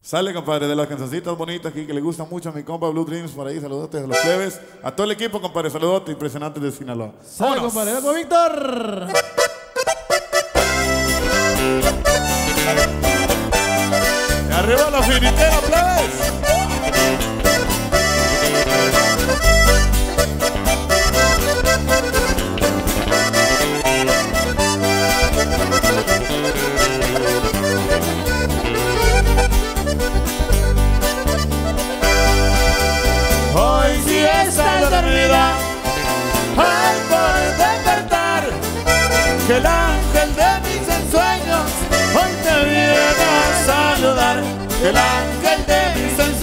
Sale, compadre, de las cancioncitas bonitas aquí que le gustan mucho a mi compa Blue Dreams. Por ahí, saludotes a los plebes. A todo el equipo, compadre, saludotes impresionantes de Sinaloa. Sale, compadre, vamos, Víctor. Y arriba la finitera, plebes. Hoy sí estás dormida, al por despertar, que el ángel de mis ensueños hoy te viene a saludar, que el ángel de mis ensueños